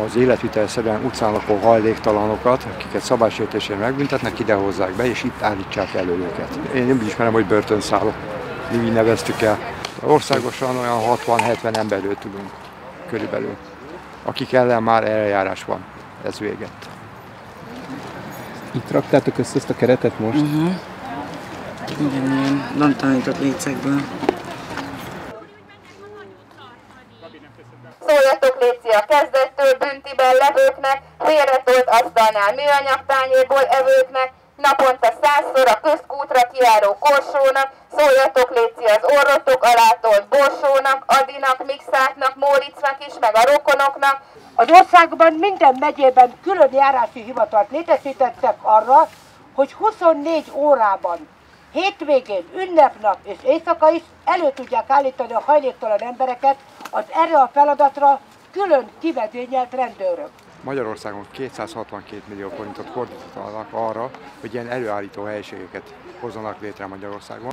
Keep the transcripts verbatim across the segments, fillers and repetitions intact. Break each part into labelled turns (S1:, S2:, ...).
S1: az életvitelszerűen utcán lakó hajléktalanokat, akiket szabálysértésért megbüntetnek, idehozzák be, és itt állítsák elő őket. Én nem ismerem, hogy börtönszálló. Mi így neveztük el. Országosan olyan hatvan-hetven emberről tudunk körülbelül, akik ellen már eljárás van. Ez végett.
S2: Itt raktátok össze ezt a keretet most?
S3: Uh-huh. Igen, ilyen nem tanított lécekből.
S4: Szóljatok léci a kezdettől büntiben levőknek, félretolt asztalnál műanyag tányérból evőknek, naponta százszor a közkútra kijáró korsónak, szóljatok léci az orrotok alátolt borsónak, Adinak, Mixáknak, Móricnak is, meg a rokonoknak.
S5: Az országban minden megyében külön járási hivatalt létesítettek arra, hogy huszonnégy órában, hétvégén, ünnepnap és éjszaka is elő tudják állítani a hajléktalan embereket az erre a feladatra külön kivezényelt rendőrök.
S1: Magyarországon kétszázhatvankét millió forintot fordítanak arra, hogy ilyen előállító helyiségeket hozzanak létre Magyarországon.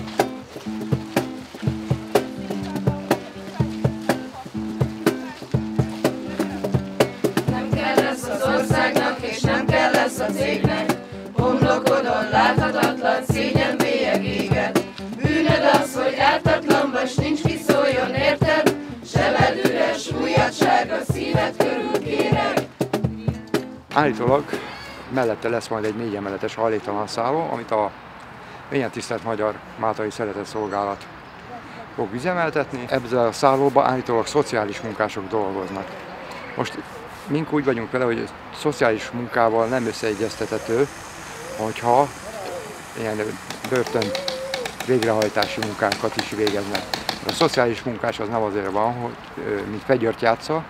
S6: Nem kell lesz az országnak, és nem kell lesz a cégnek, homlokodon láthatatlan szégyen bélyeg éget. Bűnöd az, hogy ártatlanba, s nincs ki szóljon, érted? Sebed üres, ujjadság a szíved körül kéreg.
S1: Állítólag mellette lesz majd egy négy emeletes hajléktalan szálló, amit a mélyen tisztelt Magyar Máltai Szeretetszolgálat fog üzemeltetni. Ebben a szállóban állítólag szociális munkások dolgoznak. Most mink úgy vagyunk vele, hogy a szociális munkával nem összeegyeztethető, hogyha ilyen börtön végrehajtási munkákat is végeznek. A szociális munkás az nem azért van, hogy mint fegyvert játsza.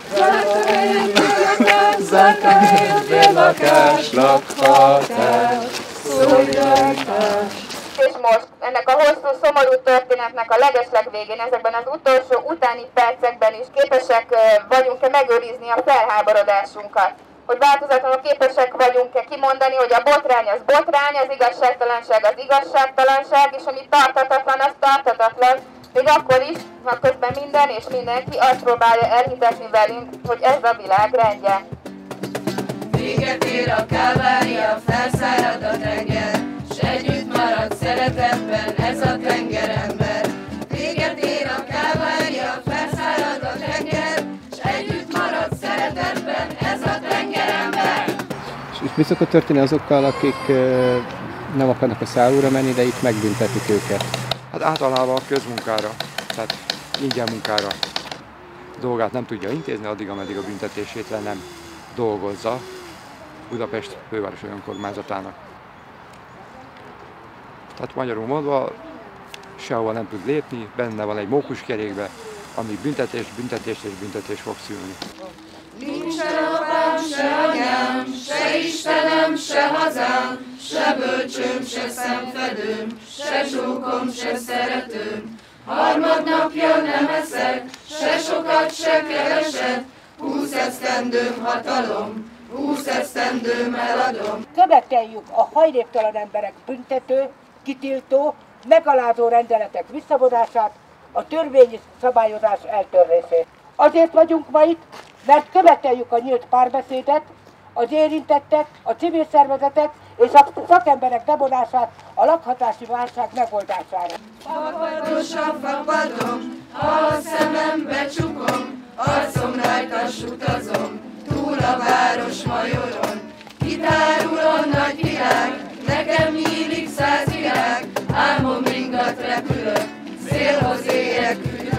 S4: És most ennek a hosszú, szomorú történetnek a legesleg végén, ezekben az utolsó utáni percekben is képesek vagyunk-e megőrizni a felháborodásunkat. Hogy változatlanul képesek vagyunk-e kimondani, hogy a botrány az botrány, az igazságtalanság az igazságtalanság, és ami tartatatlan, az tartatatlan. Még akkor is, ha közben minden és mindenki azt próbálja elhitetni velünk, hogy ez a világ rendje.
S6: Véget ér a kávária, felszárad a tenger, s együtt marad szeretetben ez a tengerember. Véget ér a kávária, felszárad a tenger, s együtt marad szeretetben ez a tengerember.
S2: És mi szokott történni azokkal, akik nem akarnak a szállóra menni, de itt megbüntetik őket?
S1: Hát általában a közmunkára, tehát ingyen munkára dolgát nem tudja intézni, addig, ameddig a büntetését le nem dolgozza Budapest fővárosi önkormányzatának. Tehát magyarul mondva, sehova nem tud lépni, benne van egy mókuskerékbe, ami büntetés, büntetés és büntetés fog szülni.
S6: Nincsen apám, se anyám, se Istenem, se hazám, se bölcsőm, se szemfedőm, se csókom, se szeretőm. Harmadnapja nem eszek, se sokat, se keveset, húsz esztendőm hatalom, húsz esztendőm eladom.
S5: Követeljük a hajléktalan emberek büntető, kitiltó, megalázó rendeletek visszavonását, a törvényi szabályozás eltörlését. Azért vagyunk ma itt, mert követeljük a nyílt párbeszédet, az érintettek, a civil szervezetek és a szakemberek bevonását a lakhatási válság megoldására.
S6: Fapadosan fapadom, ha a szemembe csukom, arcom rajta sutazom, túl a város majoron. Kitárul a nagy világ, nekem nyílik száz virág, álmom ringat repülök, szélhoz érek ügyök.